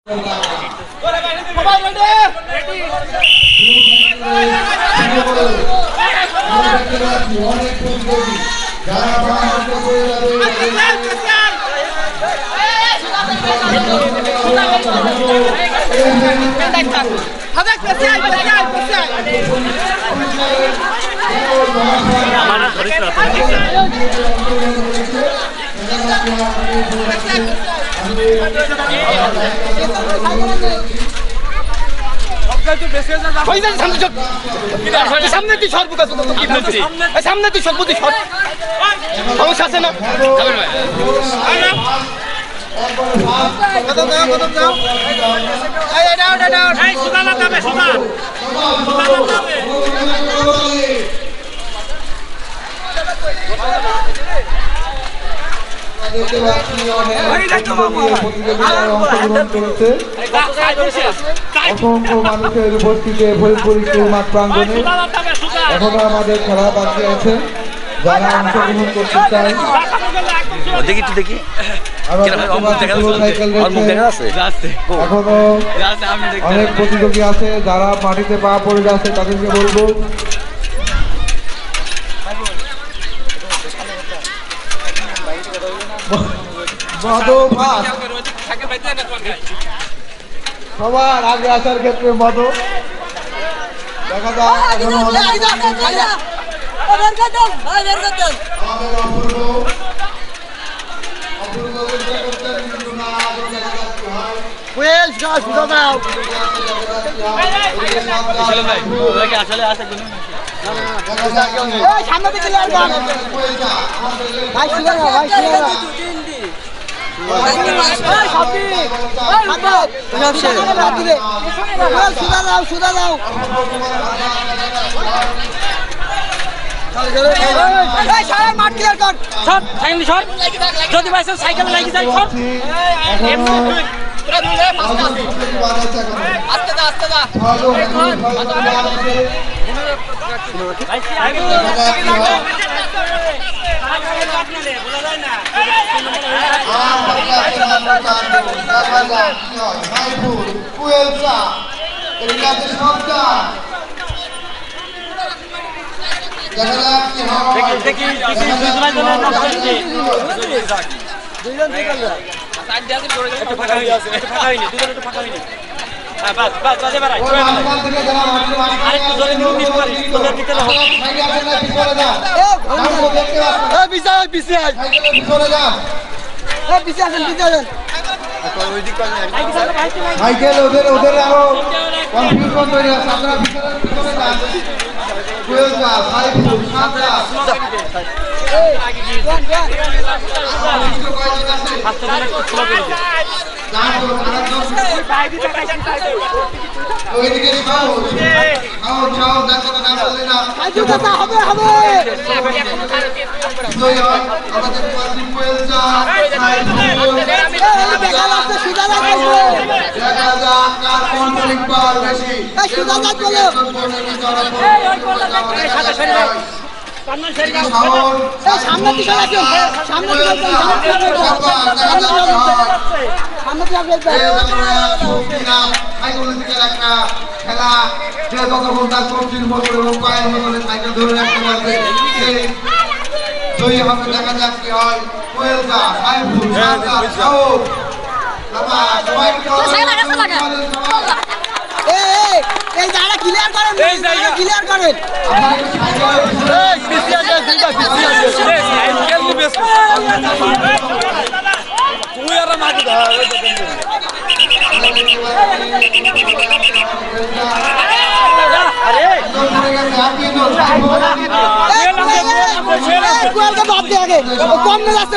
সামনে তুই সর্ব সামনে তুই সর্বতি সমস্যা আছে না অসংখ্য মানুষের উপস্থিতি ফরিদপুর স্কুল মাঠ প্রাঙ্গণে এখনো আমাদের খেলা বাকি আছে। যারা অংশগ্রহণ করতে চায় এখনো অনেক প্রতিযোগী আছে, যারা মাটিতে পা পড়ে যাচ্ছে তাদেরকে বলবো সবার আগে আসার ক্ষেত্রে মতো দেখা যায় যদি সাইকেল লাগি যায় সাইকেল ওদের ওদের আরো কনফিউশন তৈরি হচ্ছে। আপনারা ভিতরে যান। দেখা যাক কি হয়। এই জায়গা ক্লিয়ার করেন, ক্লিয়ার করেন। তুই আর মাটি কম আসতে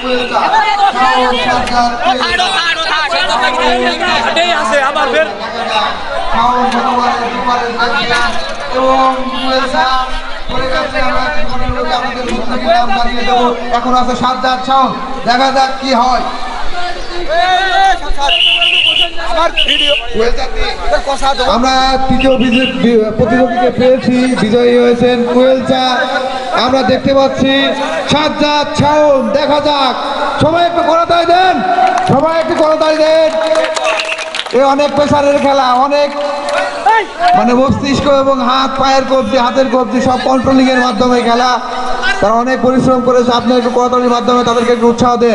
আছে আবার ফের এখন আছে সাজ্জাদ শাওন। দেখা যাক কি হয়। আমরা তৃতীয় প্রতিযোগীকে পেয়েছি, বিজয়ী হয়েছেন কোয়েল চা। আমরা দেখতে পাচ্ছি সাজ্জাদ শাওন। দেখা যাক, সবাই একটু করতালি দেন, সবাই একটু করতালি দেন। এই অনেক প্রেসারের খেলা, অনেক মানে মস্তিষ্ক এবং হাত পায়ের কবজি, হাতের কবজি সব কন্ট্রোলিং এর মাধ্যমে খেলা। তারা অনেক পরিশ্রম করেছে, আপনি একটু করতালির মাধ্যমে তাদেরকে একটু উৎসাহ দেন।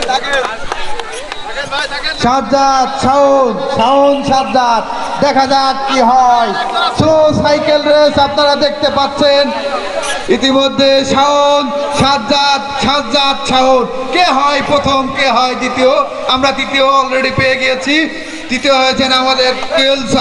সাজ্জাদ, শাওন সাজ্জাদ, দেখা যাক কি হয়। স্লো সাইকেল রেস আপনারা দেখতে পাচ্ছেন ইতিমধ্যে। শাওন সাজ্জাদ, শাওন, কে হয় প্রথম, কে হয় দ্বিতীয়? আমরা তৃতীয় অলরেডি পেয়ে গিয়েছি। তৃতীয় হয়েছেন আমাদের কেলসা।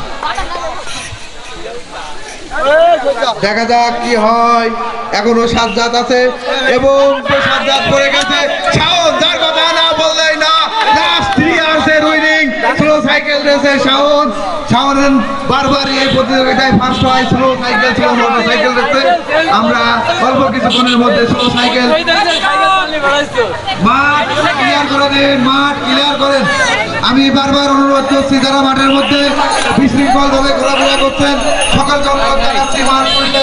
দেখা যাক কি হয়। এখনো সাজ্জাদ আছে এবং সাজ্জাদ পড়ে গেছে। শাওন, যার কথা না বললেই না, লাস্ট 3 ইয়ার্স এর উইনিং স্লো সাইকেল রেসে শাওন। শাওন বারবার এই প্রতিযোগিতায় ফার্স্ট হয় স্লো সাইকেল রেসে। আমরা অল্প কিছুক্ষণের মধ্যে স্লো সাইকেল মাঠ ক্লিয়ার করে দিন, মাঠ ক্লিয়ার করেন। আমি বারবার অনুরোধ করছি যারা মাঠের মধ্যে বিশৃঙ্খল ভাবে ঘোরাফেরা করছেন, সকাল জনগণ জানাচ্ছি মাঠ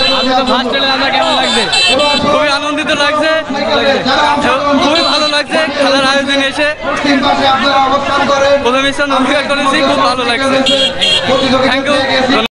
খুবই আনন্দিত লাগছে, খুবই ভালো লাগছে খেলার আয়োজনে এসে। আপনারা অবস্থান করেন, প্রথম স্থান অধিকার করেছি, খুব ভালো লাগছে। Thank you.